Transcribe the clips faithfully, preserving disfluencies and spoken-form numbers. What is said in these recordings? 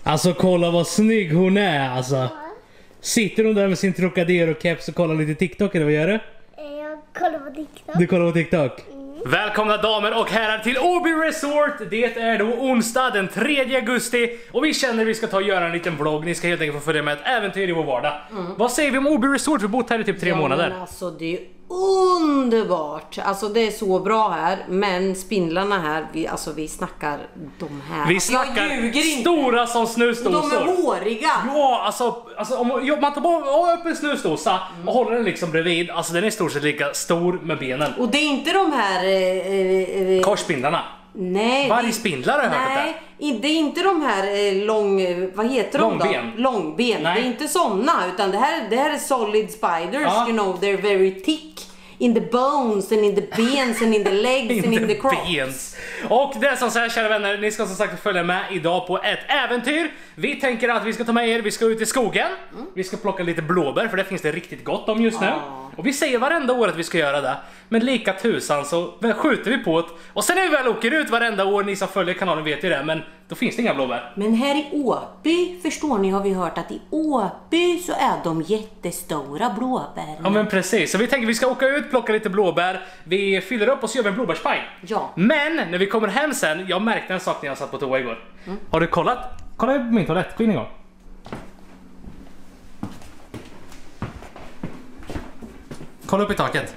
Alltså kolla vad snygg hon är alltså. Sitter hon där med sin Trocadero-keps och kollar lite TikTok eller vad gör du? Jag kollar på TikTok. Du kollar på TikTok? Mm. Välkomna damer och herrar till Åby Resort. Det är då onsdag den tredje augusti och vi känner att vi ska ta och göra en liten vlogg. Ni ska helt enkelt få följa med ett äventyr i vår vardag. Mm. Vad säger vi om Åby Resort? Vi har bott här i typ tre ja, månader. Men alltså det är underbart. Alltså det är så bra här. Men spindlarna här, vi, alltså vi snackar de här. Vi alltså, snackar stora som snusdosor. De är håriga. Ja, alltså, alltså om man tar bara upp en snusdosa mm. och håller den liksom bredvid. Alltså den är i stort sett lika stor med benen. Och det är inte de här... Eh, eh, korsspindlarna. Nej. Vargspindlar har jag hört det. Nej, det är inte de här eh, lång... Vad heter de Långben. då? Långben. Nej. Det är inte såna, utan det här, det här är solid spiders. Ja. You know, they're very thick. In the bones and in the bens and in the legs in and in the, the crops. Och det är som så här, kära vänner, ni ska som sagt följa med idag på ett äventyr. Vi tänker att vi ska ta med er, vi ska ut i skogen. Mm. Vi ska plocka lite blåbär för det finns det riktigt gott om just nu. Ah. Och vi säger varenda år att vi ska göra det. Men lika tusan så skjuter vi på det. Och sen när vi väl åker ut varenda år, ni som följer kanalen vet ju det, men då finns det inga blåbär. Men här i Åby, förstår ni, har vi hört att i Åby så är de jättestora blåbär. Ja men precis, så vi tänker att vi ska åka ut, plocka lite blåbär. Vi fyller upp och så gör vi en blåbärspaj. Ja. Men när vi kommer hem sen, jag märkte en sak när jag satt på toa igår. Mm. Har du kollat? Kolla på min toalett, gå in en gång. Kolla upp i taket.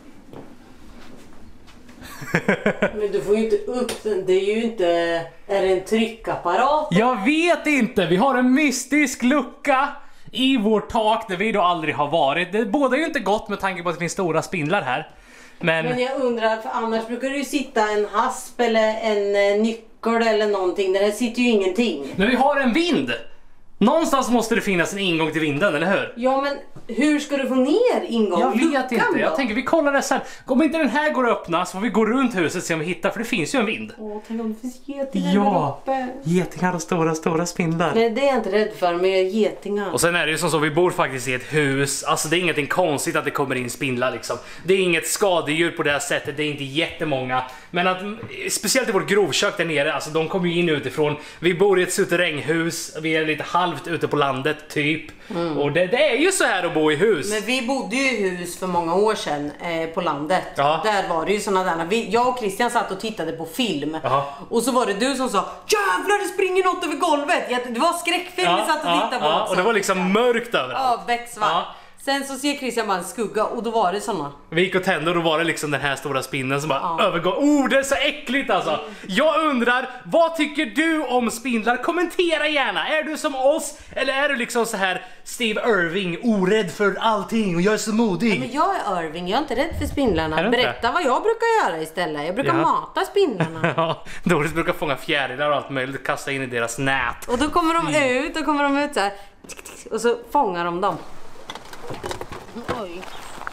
Men du får ju inte upp den, det är ju inte... Är det en tryckapparat? Jag vet inte, vi har en mystisk lucka i vårt tak där vi då aldrig har varit. Det båda är ju inte gott med tanke på att det finns stora spindlar här. Men, Men jag undrar, för annars brukar det ju sitta en hasp eller en eh, nyckel eller någonting. Där sitter ju ingenting. men vi har en vind. Någonstans måste det finnas en ingång till vinden, eller hur? Ja, men hur ska du få ner ingången? Jag vet Luckan inte, då? jag tänker vi kollar det sen. Om inte den här går att öppna så får vi gå runt huset och se om vi hittar, för det finns ju en vind. Åh, tänk om det finns getingar Ja, där uppe. getingar och stora, stora spindlar. Nej, det är jag inte rädd för, men getingar. Och sen är det ju som så, vi bor faktiskt i ett hus. Alltså det är ingenting konstigt att det kommer in spindlar liksom. Det är inget skadedjur på det här sättet, det är inte jättemånga. Men att, speciellt i vårt grovkök där nere, alltså de kommer ju in utifrån. Vi bor i ett suterränghus, vi är lite halvt ute på landet typ. Mm. Och det, det är ju så här att bo i hus. Men vi bodde ju i hus för många år sedan eh, på landet. Ja. Där var det ju såna där. Vi, jag och Christian satt och tittade på film. Ja. Och så var det du som sa: jävlar, det springer något över golvet. Ja, det var skräckfilm ja, vi satt och ja, tittade på ja, också. och det var liksom mörkt överallt. Ja, becksvart. Ja. Sen så ser Christian bara en skugga och då var det såna. Vi gick och tände och då var det liksom den här stora spindeln som bara Ja. övergår. Oh, det är så äckligt alltså. Mm. Jag undrar, vad tycker du om spindlar? Kommentera gärna. Är du som oss? Eller är du liksom så här Steve Irving, orädd för allting och jag är så modig? Ja, men jag är Irving, jag är inte rädd för spindlarna. Berätta inte? Vad jag brukar göra istället. Jag brukar ja. mata spindlarna. Ja, Doris brukar fånga fjärilar och allt möjligt, kasta in i deras nät. Och då kommer de mm. ut, och kommer de ut så här. Och så fångar de dem. Oj.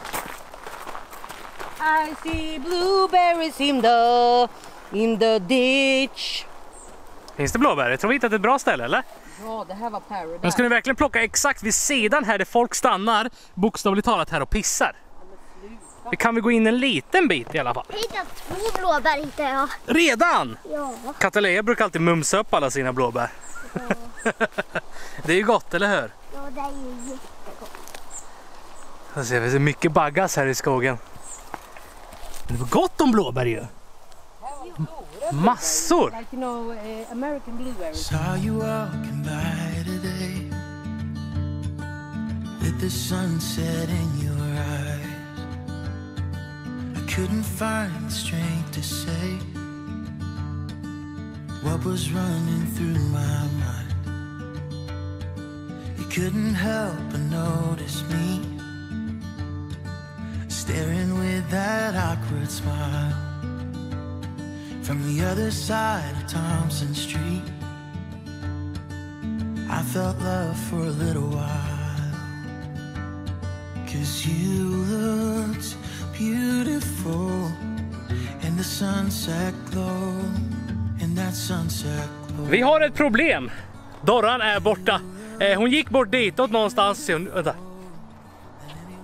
I see blueberries in the in the ditch. Finns det blåbär? Jag tror vi hittat ett bra ställe, eller? Ja, det här var paradise. Men ska ni verkligen plocka exakt vid sidan här där folk stannar, bokstavligt talat här och pissar? Det kan vi gå in en liten bit i alla fall. Jag hittade två blåbär hittade jag. Redan? Ja. Kataleja brukar alltid mumsa upp alla sina blåbär. Ja. Det är ju gott, eller hur? Ja, det är ju jättegott. Jag ser, det är mycket baggas här i skogen. Men det var gott om blåbär ju. Massor. Like, you know, uh, American blueberries. Saw you walking by today. With the sunset in your eyes. I couldn't find the strength to say what was running through my mind. You couldn't help but notice me, staring with that awkward smile from the other side of Thompson Street. I felt love for a little while, 'cause you looked beautiful in the sunset glow, in that sunset glow. Vi har ett problem. Dorran är borta. Eh, hon gick bort ditåt någonstans. Hon, vänta.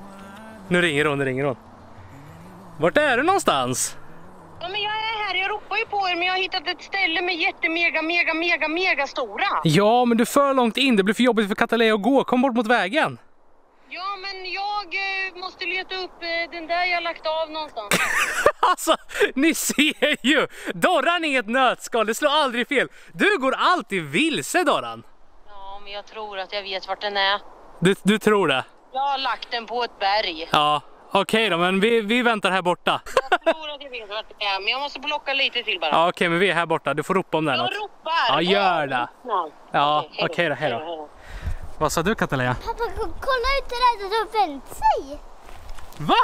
Nu ringer hon, nu ringer hon. Vart är du någonstans? Ja, men jag är här, jag ropar ropar ju på er, men jag har hittat ett ställe med jättemega, mega, mega, mega stora. Ja, men du är för långt in. Det blir för jobbigt för Katalea att gå. Kom bort mot vägen. Ja, men jag eh, måste leta upp eh, den där jag lagt av någonstans. Alltså, ni ser ju. Dorran är ett nötskal. Det slår aldrig fel. Du går alltid vilse, Dorran. Ja, men jag tror att jag vet vart den är. Du, du tror det? Jag har lagt den på ett berg. Ja, okej okay då. Men vi, vi väntar här borta. Jag tror att jag vet vart det är, men jag måste plocka lite till bara. Ja, okej, okay, men vi är här borta. Du får ropa om det. Jag något. ropar. Ja, gör det. Ja, okej okay, då. Hej då. Vad sa du, Katalea? Pappa, kolla ut det där, det har vänt sig. Va?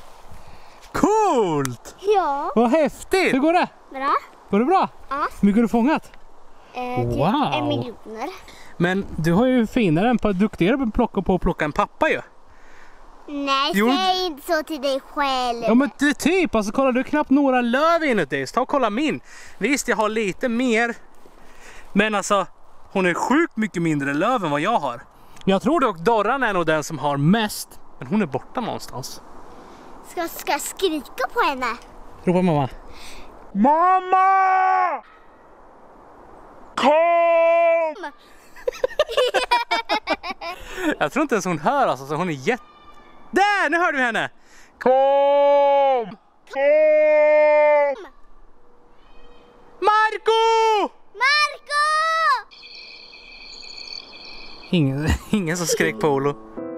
Coolt! Ja. Vad häftigt! Hur går det? Bra. Går det bra? Ja. Hur mycket har du fångat? Eh, typ Wow. en miljoner. Men du har ju finare än på duktigare på att plocka på att plocka en pappa ju. Nej, Jo. säg inte så till dig själv. Ja men det typ, alltså kolla du har knappt några löv inuti. Så ta och kolla min. Visst jag har lite mer. Men alltså hon är sjukt mycket mindre löv än vad jag har. Jag tror dock Dorran är nog den som har mest. Men hon är borta någonstans. Ska, ska jag skrika på henne? Ropa mamma. Mamma! Kom! Jag tror inte ens hon hör alltså, så hon är jätte... Där, nu hör du henne! Kom! Kom! Marco! Marco! Ingen, ingen som skrek på Olo.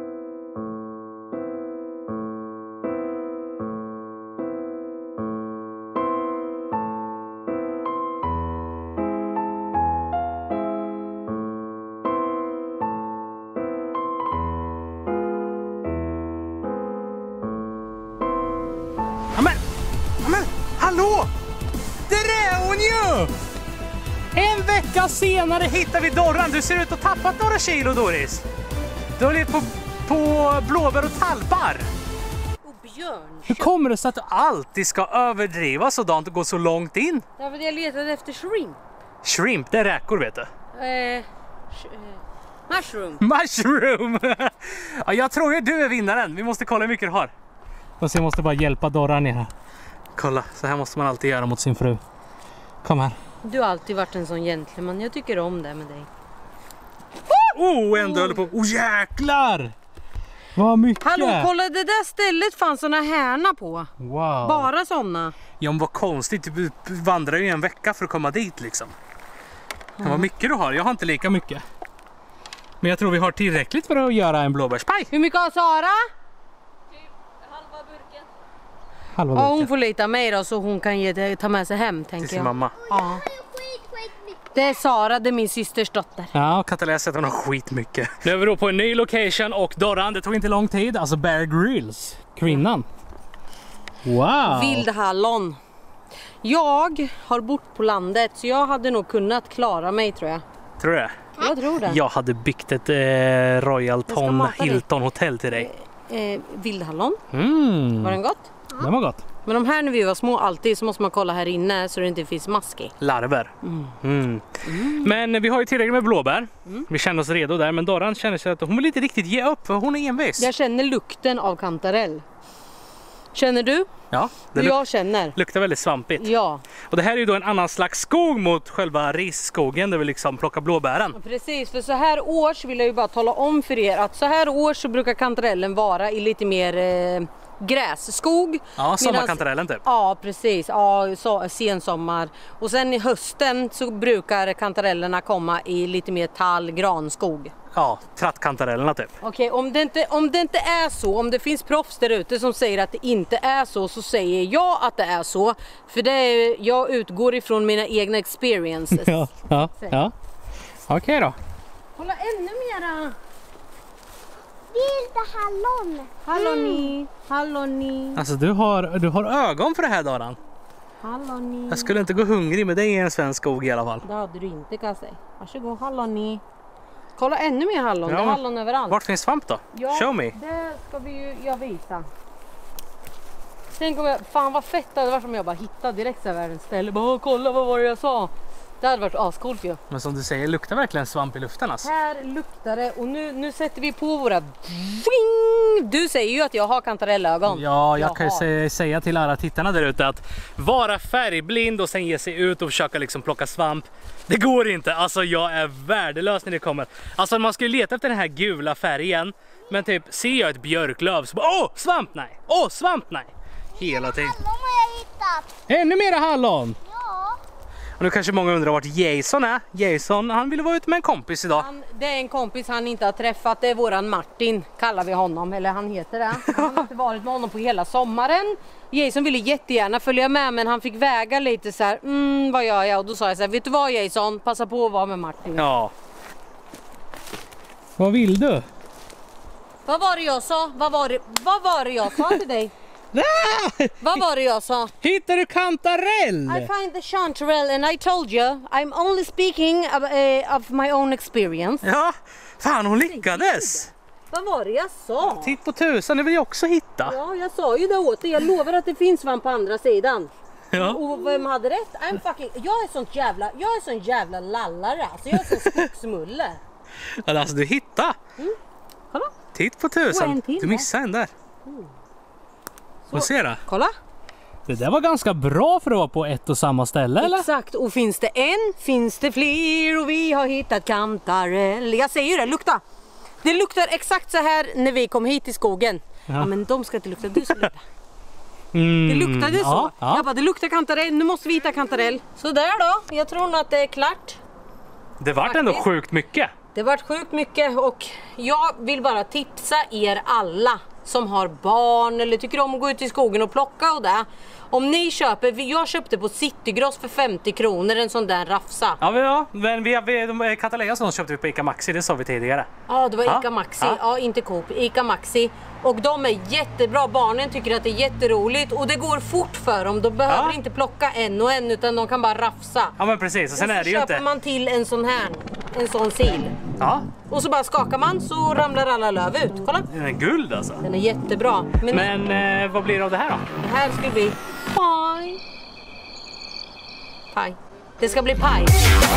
Amen, amen, hallå! Det är hon ju! En vecka senare hittar vi Dorran. Du ser ut att ha tappat några kilo, Doris. Du har levt på, på blåbär och talpar. Och björn. Hur kommer det sig att du alltid ska överdriva sådant och gå så långt in? Därför jag letade efter shrimp. Shrimp, det är räkor vet du. Eh, sh- eh, mushroom. Mushroom! Ja, jag tror ju du är vinnaren. Vi måste kolla hur mycket du har. Och jag måste bara hjälpa Dorran ner här. Kolla, så här måste man alltid göra mot sin fru. Kom här. Du har alltid varit en sån gentleman. Jag tycker om det med dig. Oh, ändå håller på. Oh, jäklar! Vad mycket! Hallå, kolla det där stället fanns såna härna på. Wow. Bara såna. Ja, men vad konstigt. Du vandrar ju en vecka för att komma dit liksom. Men vad mycket du har. Jag har inte lika mycket. Men jag tror vi har tillräckligt för att göra en blåbärspaj. Hur mycket har Sara? Halva Ja, hon burken. får lita mig då så hon kan ge, ta med sig hem, Till tänker sin jag. mamma. Ja. Skit, skit mycket. Det är Sara, det är min systers dotter. Ja, Katalea säger att hon har skitmycket. Nu är vi då på en ny location och Dorran, det tog inte lång tid. Alltså Bear Grylls, kvinnan. Wow! Vildhallon. Jag har bott på landet så jag hade nog kunnat klara mig, tror jag. Tror du det? Jag tror det. Jag hade byggt ett eh, Royalton mata dig. Hilton hotell till dig. Eh, vildhallon, Mm. var den gott? Det var gott. Men de här när vi var små alltid så måste man kolla här inne så det inte finns mask i. Larver. Mm. Men vi har ju tillräckligt med blåbär. Vi känner oss redo där. Men Dorran känner sig att hon vill inte riktigt ge upp för hon är envis. Jag känner lukten av kantarell. Känner du? Ja, det luk- Jag känner. luktar väldigt svampigt. Ja, Och det här är ju då en annan slags skog mot själva risskogen där vi liksom plockar blåbären. precis. För så här års vill jag ju bara tala om för er att så här års så brukar kantarellen vara i lite mer eh, grässkog. Ja, sommarkantarellen typ. Ja, precis. Ja, så, sensommar. Och sen i hösten så brukar kantarellerna komma i lite mer tall, granskog. Ja, trattkantarellerna typ. Okej, om, det inte, om det inte är så, om det finns proffs där ute som säger att det inte är så, så säger jag att det är så. För det är, jag utgår ifrån mina egna experiences. Ja, ja, ja. Okej då. Kolla ännu mera! Vilda hallon. Halloni, halloni, Alltså du har, du har ögon för det här, Dorran. halloni. Jag skulle inte gå hungrig med dig i en svensk skog i alla fall. Det hade du inte, kan jag säga. Varsågod, halloni. Kolla ännu mer hallon, Ja. det är hallon överallt. Vart finns svamp då? Ja, Show me. det ska vi ju jag visa. Tänk om jag, fan vad fett det hade varit om jag bara hittade direkt så här världens ställe. Bara kolla vad var det jag sa. Det hade varit ascoolt ju. Men som du säger, luktar verkligen svamp i luften alltså. Här luktar det och nu, nu sätter vi på våra Ving! gång. Du säger ju att jag har kantarellögon. Ja, jag, Jag kan ju har. säga, säga till alla tittarna där ute att vara färgblind och sen ge sig ut och försöka liksom plocka svamp. Det går inte. Alltså jag är värdelös när det kommer. Alltså man ska ju leta efter den här gula färgen. Men typ, ser jag ett björklöv så bara, åh, svamp nej! Åh, svamp nej! Hela tiden. Hallon har jag hittat. Ännu mera hallon! Ja. Och nu kanske många undrar vart Jason är. Jason, han ville vara ute med en kompis idag. Han, det är en kompis han inte har träffat, det är våran Martin, kallar vi honom, eller han heter det. Han har inte varit med honom på hela sommaren. Jason ville jättegärna följa med, men han fick väga lite så här, mm, vad gör jag? Och då sa jag så här, vet du vad Jason, passa på att vara med Martin. Ja. Vad vill du? Vad var det jag sa? Vad var det, vad var det jag sa till dig? Vad var det jag sa? Hittar du kantarell? I find the chanterelle and I told you I'm only speaking of, uh, of my own experience. Ja, fan hon lyckades. Vad var det jag sa? Titt på tusan, det vill jag också hitta. Ja, jag sa ju det åt dig. Jag lovar att det finns svamp på andra sidan. Ja. Och vem hade rätt? I'm fucking... Jag är sånt jävla... Jag är sån jävla lallare. Alltså jag är sån skogsmulle. Alltså du hittar. Mm. Kolla. Titt på Och en tusan. till, Du va? missade en där. Mm. Får se då. Kolla. Det där var ganska bra för att vara på ett och samma ställe, eller? Exakt. Och finns det en, finns det fler och vi har hittat kantarell. Jag säger ju det, lukta. Det luktar exakt så här när vi kom hit till skogen. Ja, ja men de ska inte lukta, du ska lukta. Mm, Det luktade så. ja, ja. Jag bara, det luktar kantarell, nu måste vi hitta kantarell. Så där då, jag tror nog att det är klart. Det vart ändå sjukt mycket. Det har varit sjukt mycket och jag vill bara tipsa er alla som har barn eller tycker om att gå ut i skogen och plocka och det. Om ni köper, jag köpte på Citygross för femtio kronor en sån där rafsa. Ja, men, ja, men vi, vi, de Cataleya som köpte vi på Ica Maxi, det sa vi tidigare. Ja, det var Ja, Ica Maxi. ja. Ja, inte Coop. Ica Maxi. Och de är jättebra. Barnen tycker att det är jätteroligt och det går fort för dem. De behöver Ja. inte plocka en och en utan de kan bara rafsa. Ja men precis, och sen och så är det ju köper inte... man till en sån här, en sån sil. Ja, Och så bara skakar man så ramlar alla löv ut. Kolla, den är guld alltså. den är jättebra. Men, Men eh, vad blir det av det här då? det här ska bli paj. Paj. Det ska bli paj.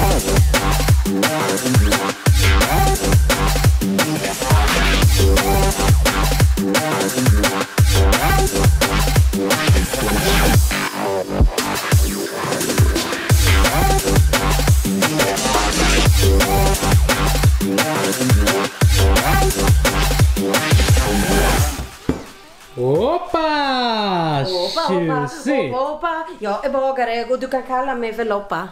Hoppa! Tjusigt! Hoppa, hoppa. Jag är bagare och du kan kalla mig för Loppa.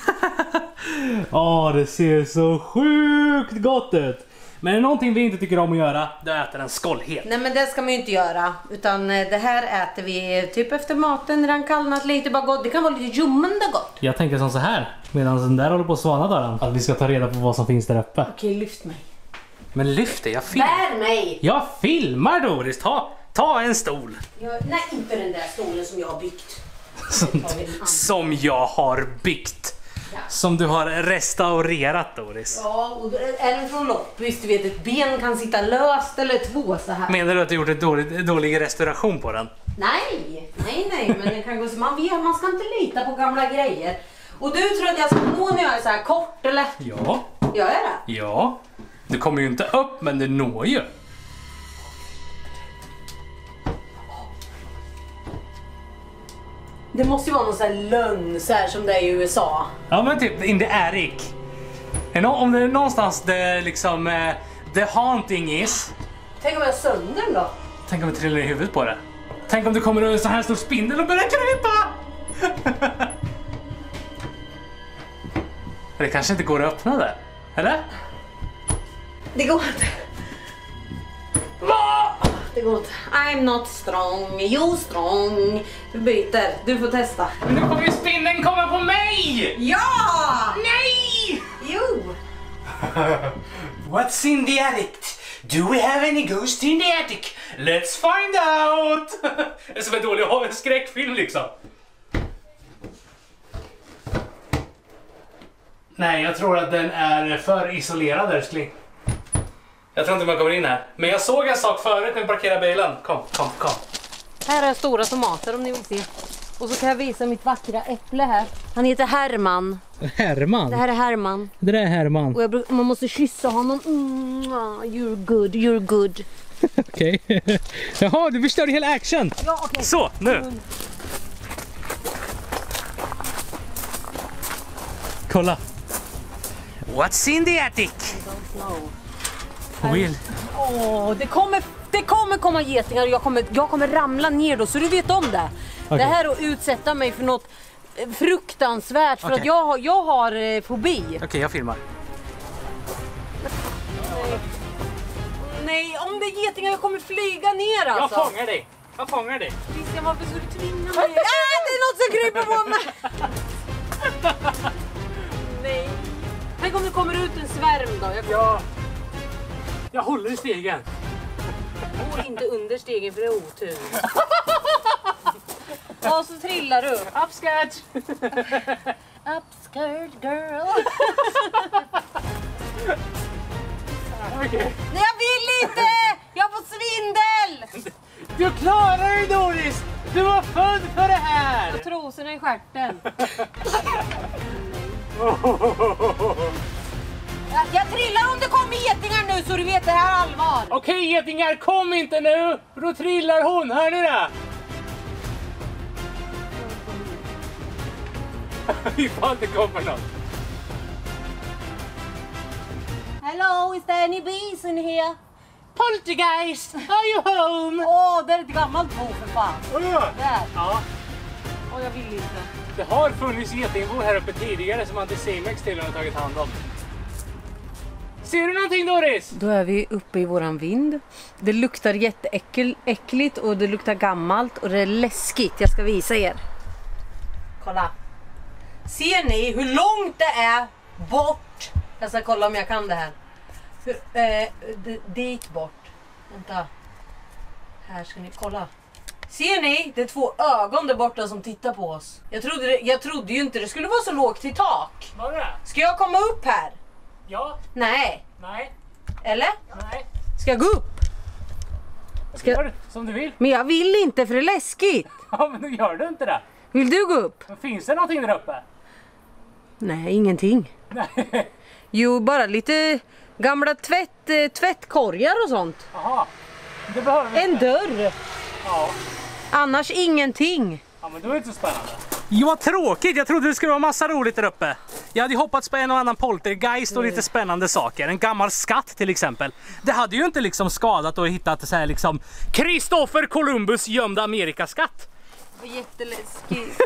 Åh, det ser så sjukt gott ut! Men är det någonting vi inte tycker om att göra, då äter den skållhet. Nej men det ska man ju inte göra. Utan eh, det här äter vi typ efter maten när den kallnat lite bara gott. Det kan vara lite ljummande gott. Jag tänker som så här, medan den där håller på att svana där, att vi ska ta reda på vad som finns där uppe. Okej, lyft mig. Men lyft det, jag filmar. Bär mig! Jag filmar Doris, ta, ta en stol. Jag, nej, inte den där stolen som jag har byggt. Som, som jag har byggt. Ja. Som du har restaurerat Doris. Ja, och då är den från loppis, du vet ett ben kan sitta löst eller två så här. Menar du att du gjort en dålig, dålig restauration på den? Nej, nej, nej, men den kan gå så man vet, man ska inte lita på gamla grejer. Och du tror att jag ska nå när jag är så här kort eller? Ja, Gör jag det? ja. Du kommer ju inte upp men du når ju. Det måste ju vara någon sån här lögn så här som det är i U S A. Ja men typ in the attic. Är nå- Om det är någonstans det liksom eh, the haunting is. Tänk om jag har sönder den då? Tänk om vi trillar i huvudet på det. Tänk om det kommer en sån här stor spindel och börjar krypa. Det kanske inte går att öppna det. Eller? Det går inte. Det går inte. I'm not strong, you strong. Vi byter, du får testa. Men nu kommer ju spindeln komma på mig! Ja! Nej! Jo! What's in the attic? Do we have any ghosts in the attic? Let's find out! Det är som en dålig skräckfilm liksom. Nej, jag tror att den är för isolerad älskling. Jag tror inte man kommer in här. Men jag såg en sak förut när vi parkerade bilen. Kom, kom, kom. Här är stora tomater om ni vill se. Och så kan jag visa mitt vackra äpple här. Han heter Herman. Herman? Det här är Herman. Det där är Herman. Och jag, bruk- man måste kyssa honom. Mm, ah, you're good, you're good. Okej. Okay. Jaha, du förstörde hela action. Ja, okej. Så, nu. Kolla. What's in the attic? Will. Åh, det kommer, det kommer komma getingar och jag kommer, jag kommer ramla ner då, så du vet om det. Okay. Det här att utsätta mig för något fruktansvärt, för okay. att jag har, jag har eh, fobi. Okej, okay, jag filmar. Nej. Nej, om det är getingar jag kommer flyga ner alltså. Jag fångar dig. Jag fångar dig. Christian, varför ska du tvinga mig? Ah, det är något som kryper på mig. Nej. Tänk om det kommer ut en svärm då. Jag, ja. Jag håller i stegen. jag går inte under stegen för det är otur. Och så trillar du. Upskirt. Upskirt girl. Okay. Nej, jag vill inte! Jag får svindel! Du klarar dig, Doris! Du var född för det här! Och trosorna i stjärten. jag, jag trillar om det kommer getingar nu, så du vet det här är allvar. Okej, okay, getingar, kom inte nu! Då trillar hon, hör ni det? Ifall det kommer något. Hello, is there any bees in here? Poltergeist, are you home? Åh, oh, det är ett gammalt bo för fan. Oh, ja. Där. Ja. Åh, oh, jag vill inte. Det har funnits getingbor här uppe tidigare som Anticimex till har tagit hand om. Ser du någonting, Doris? Då är vi uppe i våran vind. Det luktar jätteäckligt och det luktar gammalt och det är läskigt. Jag ska visa er. Kolla. Ser ni hur långt det är bort? Jag ska kolla om jag kan det här. Hur, eh, d- dit bort. Vänta. Här ska ni kolla. Ser ni? Det är två ögon där borta som tittar på oss. Jag trodde, det, jag trodde ju inte det skulle vara så lågt i tak. Vad är det? Ska jag komma upp här? Ja. Nej. Nej. Eller? Nej. Ska jag gå upp? Ska... Gör som du vill. Men jag vill inte för det är läskigt. Ja, men då gör du inte det. Vill du gå upp? Men finns det någonting där uppe? Nej, ingenting. Nej. Jo, bara lite gamla tvätt, eh, tvättkorgar och sånt. Jaha. Det behöver vi En inte. dörr. Ja. Annars ingenting. Ja, men då är det inte så spännande. Jo, vad tråkigt. Jag trodde det skulle vara massa roligt där uppe. Jag hade hoppats på en och annan poltergeist och lite spännande saker. En gammal skatt till exempel. Det hade ju inte liksom skadat att hitta så här liksom Kristoffer Columbus gömda Amerikaskatt. Jätteläskigt.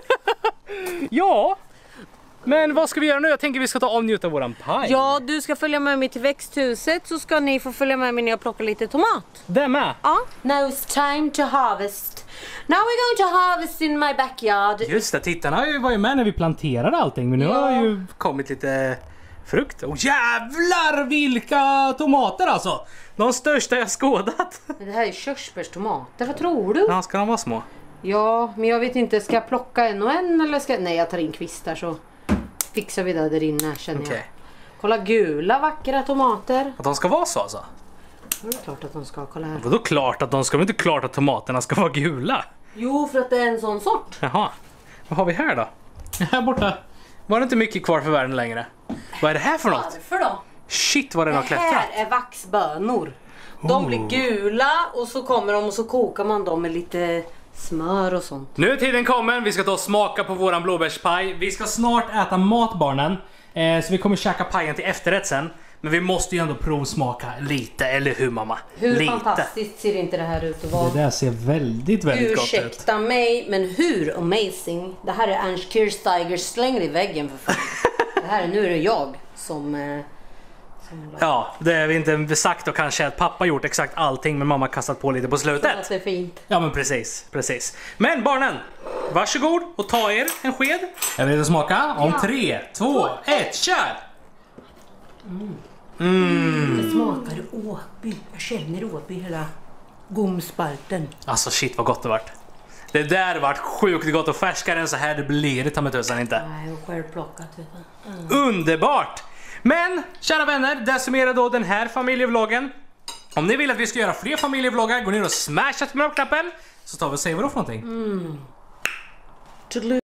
Ja. Men vad ska vi göra nu? Jag tänker vi ska ta avnjuta våran paj. Ja, du ska följa med mig till växthuset, så ska ni få följa med mig när jag plockar lite tomat. Det med? Ja. Now it's time to harvest. Now we're going to harvest in my backyard. Just det, tittarna var ju med när vi planterade allting. Men nu Ja. har ju kommit lite frukt. Åh, jävlar vilka tomater alltså! De största jag skådat. Men det här är körsbärstomater, vad tror du? Ja, ska de vara små? Ja, men jag vet inte, ska jag plocka en och en eller ska jag... Nej, jag tar in kvistar så fixar vi det där inne, känner Okej. jag. Kolla, gula vackra tomater. Att de ska vara så alltså? Det är klart att de ska, kolla här. Vadå klart att de ska? Men inte klart att tomaterna ska vara gula. Jo, för att det är en sån sort. Jaha. Vad har vi här då? Här borta var det inte mycket kvar för världen längre. Vad är det här för något? Varför då? Shit vad den har Det klättrat. här är vaxbönor. De blir gula och så kommer de och så kokar man dem med lite smör och sånt. Nu är tiden kommen, vi ska ta och smaka på våran blåbärspaj. Vi ska snart äta mat, barnen. Eh, så vi kommer käka pajen till efterrätt sen. Men vi måste ju ändå provsmaka lite, eller hur mamma? Hur lite. fantastiskt ser inte det här ut att vara? Det där ser väldigt, väldigt gott ut. Ursäkta mig, men hur amazing. Det här är Ernst Kirchsteiger, släng det i väggen för fan. Det här är, nu är det jag som... Eh, som Ja, det är vi inte sagt och kanske att pappa gjort exakt allting men mamma kastat på lite på att slutet. det är fint. Ja men precis, precis. Men barnen, varsågod och ta er en sked. Jag vill smaka om Ja. tre, två, ett, kör! Det smakar Åby. Jag känner Åby hela gomspalten. Alltså shit vad gott det vart. Det där vart sjukt gott och färskare än så här det blir det ta med tusan inte. Nej, och självplockat. vet du. Mm. Underbart! Men kära vänner, det summerar då den här familjevloggen. Om ni vill att vi ska göra fler familjevloggar, gå ner och smasha till knappen så tar vi och säger vad då för någonting. Mm.